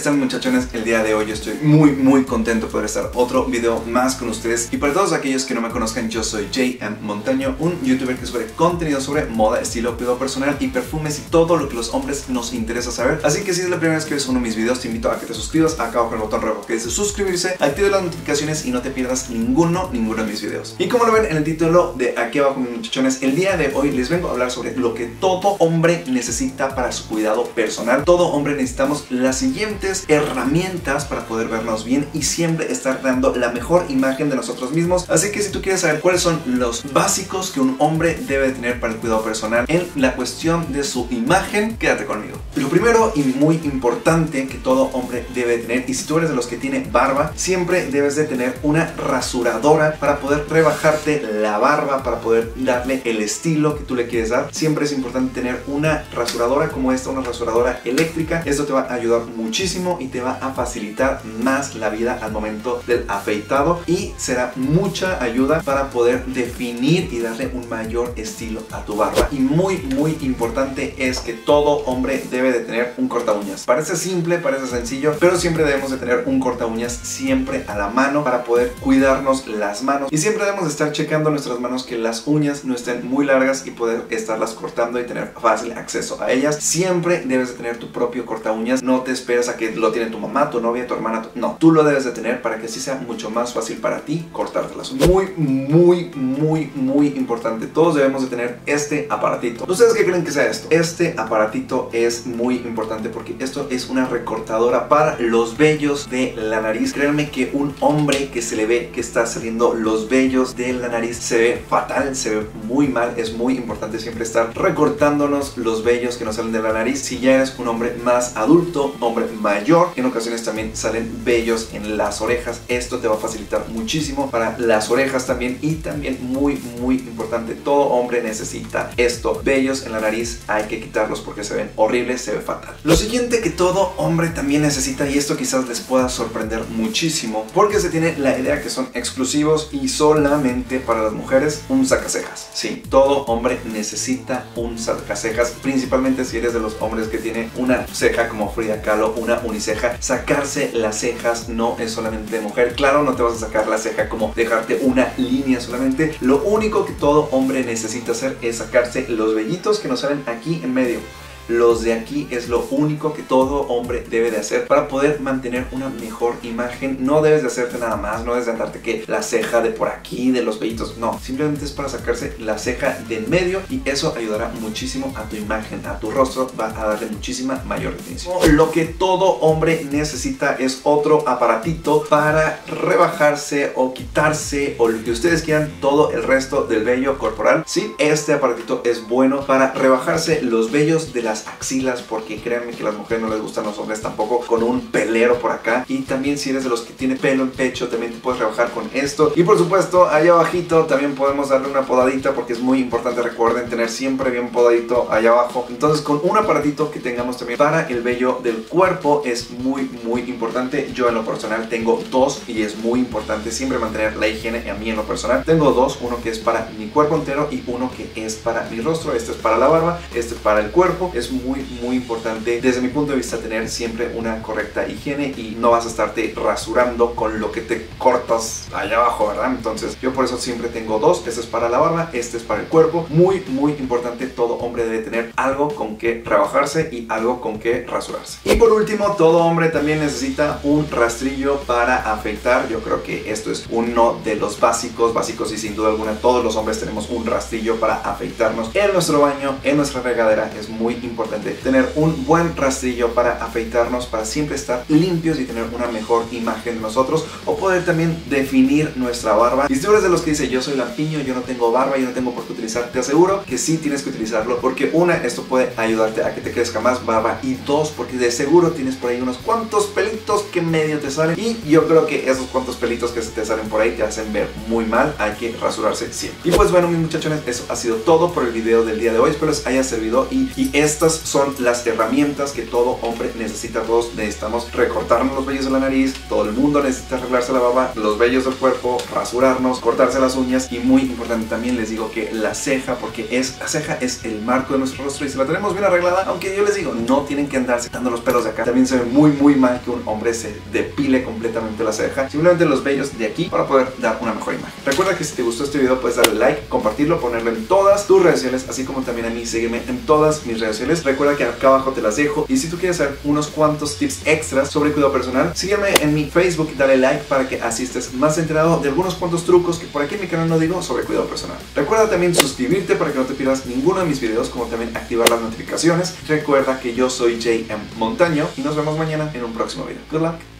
están, muchachones? El día de hoy yo estoy muy contento de poder estar otro video más con ustedes. Y para todos aquellos que no me conozcan, yo soy JM Montaño, un youtuber que sube contenido sobre moda, estilo, cuidado personal y perfumes y todo lo que los hombres nos interesa saber. Así que si es la primera vez que ves uno de mis videos, te invito a que te suscribas acá abajo en el botón rojo que dice suscribirse, active las notificaciones y no te pierdas ninguno de mis videos. Y como lo ven en el título de aquí abajo, mis muchachones, el día de hoy les vengo a hablar sobre lo que todo hombre necesita para su cuidado personal. Todo hombre necesitamos las siguientes herramientas para poder vernos bien y siempre estar dando la mejor imagen de nosotros mismos. Así que si tú quieres saber cuáles son los básicos que un hombre debe tener para el cuidado personal en la cuestión de su imagen, quédate conmigo. Lo primero y muy importante que todo hombre debe tener, y si tú eres de los que tiene barba, siempre debes de tener una rasuradora para poder rebajarte la barba, para poder darle el estilo que tú le quieres dar. Siempre es importante tener una rasuradora como esta, una rasuradora eléctrica. Esto te va a ayudar muchísimo y te va a facilitar más la vida al momento del afeitado y será mucha ayuda para poder definir y darle un mayor estilo a tu barba. Y muy importante es que todo hombre debe de tener un corta uñas. Parece simple, parece sencillo, pero siempre debemos de tener un corta uñas siempre a la mano para poder cuidarnos las manos, y siempre debemos de estar checando nuestras manos que las uñas no estén muy largas y poder estarlas cortando y tener fácil acceso a ellas. Siempre debes de tener tu propio corta uñas. No te esperes a que lo tiene tu mamá, tu novia, tu hermana, no, tú lo debes de tener para que así sea mucho más fácil para ti cortarte las uñas. Muy importante, todos debemos de tener este aparatito. ¿Ustedes qué creen que sea esto? Este aparatito es muy importante porque esto es una recortadora para los vellos de la nariz. Créanme que un hombre que se le ve que está saliendo los vellos de la nariz se ve fatal, se ve muy mal. Es muy importante siempre estar recortándonos los vellos que nos salen de la nariz. Si ya eres un hombre más adulto, hombre mayor, en ocasiones también salen vellos en las orejas. Esto te va a facilitar muchísimo para las orejas también. Y también muy importante, todo hombre necesita esto. Vellos en la nariz hay que quitarlos porque se ven horribles, se ve fatal. Lo siguiente que todo hombre también necesita, y esto quizás les pueda sorprender muchísimo porque se tiene la idea que son exclusivos y solamente para las mujeres, un sacacejas. Sí, todo hombre necesita un sacacejas, principalmente si eres de los hombres que tiene una ceja como Frida Kahlo, una uniceja. Sacarse las cejas no es solamente de mujer. Claro, no te vas a sacar la ceja como dejarte una línea solamente. Lo único que todo hombre necesita hacer es sacarse los vellitos que nos salen aquí en medio. Los de aquí es lo único que todo hombre debe de hacer para poder mantener una mejor imagen. No debes de hacerte nada más, no debes de andarte que la ceja de por aquí, de los vellitos, no, simplemente es para sacarse la ceja de en medio y eso ayudará muchísimo a tu imagen, a tu rostro, va a darle muchísima mayor definición. Lo que todo hombre necesita es otro aparatito para rebajarse o quitarse o lo que ustedes quieran todo el resto del vello corporal. Sí, este aparatito es bueno para rebajarse los vellos de las axilas, porque créanme que a las mujeres no les gustan los hombres tampoco con un pelero por acá. Y también si eres de los que tiene pelo en pecho, también te puedes rebajar con esto. Y por supuesto allá abajito también podemos darle una podadita, porque es muy importante, recuerden tener siempre bien podadito allá abajo. Entonces con un aparatito que tengamos también para el vello del cuerpo es muy importante. Yo en lo personal tengo dos y es muy importante siempre mantener la higiene. A mí en lo personal tengo dos, uno que es para mi cuerpo entero y uno que es para mi rostro. Este es para la barba, este es para el cuerpo. Es muy importante desde mi punto de vista tener siempre una correcta higiene y no vas a estarte rasurando con lo que te cortas allá abajo, ¿verdad? Entonces yo por eso siempre tengo dos. Este es para la barba, este es para el cuerpo. Muy importante, todo hombre debe tener algo con que rebajarse y algo con que rasurarse. Y por último, todo hombre también necesita un rastrillo para afeitar. Yo creo que esto es uno de los básicos y sin duda alguna todos los hombres tenemos un rastrillo para afeitarnos en nuestro baño, en nuestra regadera. Es muy importante tener un buen rastrillo para afeitarnos, para siempre estar limpios y tener una mejor imagen de nosotros, o poder también definir nuestra barba. Y si tú eres de los que dice yo soy lampiño, yo no tengo barba, yo no tengo por qué utilizar, te aseguro que sí tienes que utilizarlo, porque una, esto puede ayudarte a que te crezca más barba, y dos, porque de seguro tienes por ahí unos cuantos pelitos que medio te salen, y yo creo que esos cuantos pelitos que se te salen por ahí te hacen ver muy mal. Hay que rasurarse siempre. Y pues bueno, mis muchachones, eso ha sido todo por el video del día de hoy. Espero les haya servido y este estas son las herramientas que todo hombre necesita. Todos necesitamos recortarnos los vellos de la nariz, todo el mundo necesita arreglarse la baba, los vellos del cuerpo, rasurarnos, cortarse las uñas y muy importante también les digo que la ceja, porque la ceja es el marco de nuestro rostro y si la tenemos bien arreglada, aunque yo les digo, no tienen que andarse quitando los pelos de acá. También se ve muy mal que un hombre se depile completamente la ceja, simplemente los vellos de aquí para poder dar una mejor imagen. Recuerda que si te gustó este video puedes darle like, compartirlo, ponerlo en todas tus redes sociales, así como también a mí, sígueme en todas mis redes sociales. Recuerda que acá abajo te las dejo y si tú quieres saber unos cuantos tips extras sobre cuidado personal, sígueme en mi Facebook, dale like para que así estés más enterado de algunos cuantos trucos que por aquí en mi canal no digo sobre cuidado personal. Recuerda también suscribirte para que no te pierdas ninguno de mis videos, como también activar las notificaciones. Recuerda que yo soy JM Montaño y nos vemos mañana en un próximo video. Good luck.